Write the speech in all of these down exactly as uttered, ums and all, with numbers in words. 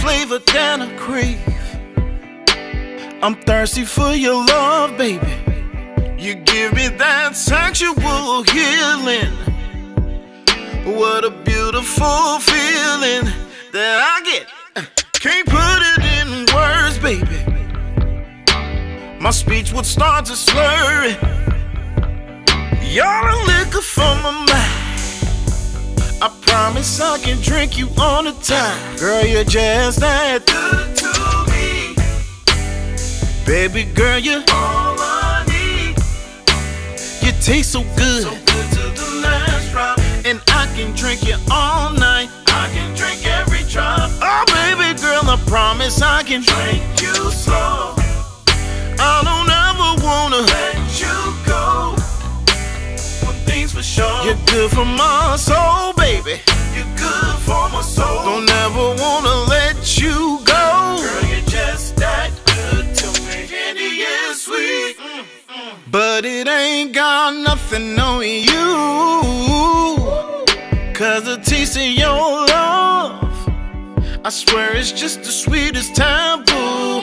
flavor that I crave. I'm thirsty for your love, baby. You give me that sexual healing. What a beautiful feeling that I get. Can't put it in words, baby. My speech would start to slur it. You're a liquor for my mind. I promise I can drink you all the time. Girl, you're just that good to me. Baby girl, you're all I need. You taste so good, so good to the last drop. And I can drink you all night. I can drink every drop. Oh baby girl, I promise I can drink you slow. I don't ever wanna let you go. One thing's for sure, you're good for my soul, baby. You're good for my soul. Don't ever wanna let you go. Girl, you're just that good to me. Candy is sweet, mm, mm. But it ain't got nothing on you. Cause the taste of your love, I swear it's just the sweetest taboo.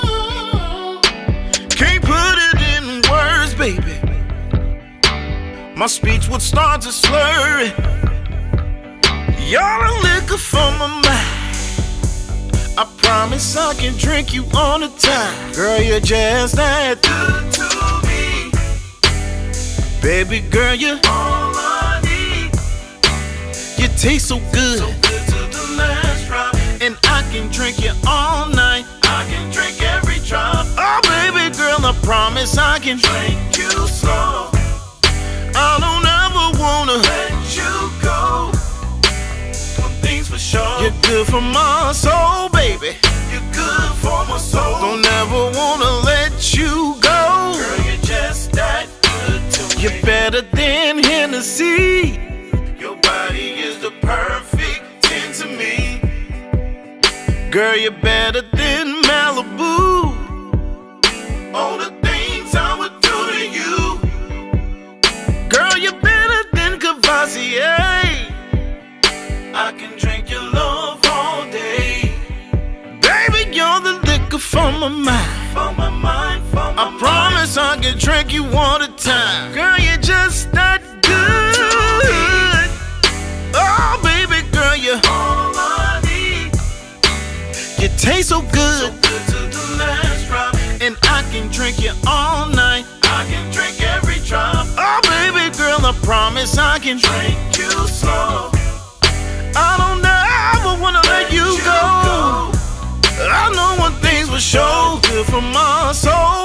Can't put it in words, baby. My speech would start to slur it. You're a liquor for my mind. I promise I can drink you all the time. Girl, you're just that good to me. Baby girl, you're all I need. You taste so good, so good to the last drop. And I can drink you all night. I can drink every drop. Oh baby girl, I promise I can drink you slow. I don't ever wanna let you go. One thing's for sure, you're good for my soul, baby. You're good for my soul. Don't ever wanna let you go. Girl, you're just that good to me. You're better than Hennessy. Your body is the perfect ten to me. Girl, you're better than Malibu. All the things I would do to you. Girl, you're better than Cavassier. I can drink your love all day. Baby, you're the liquor for my mind. For my mind, for my I promise mind. I can drink you all the time. Girl, you're just that good. Oh, baby girl, you're all I need. You taste so good, so good to the last drop. And I can drink you all night. I can drink every drop. Oh baby girl, I promise I can drink you slow. I don't ever wanna let you go. I know one thing's for sure, good for my soul.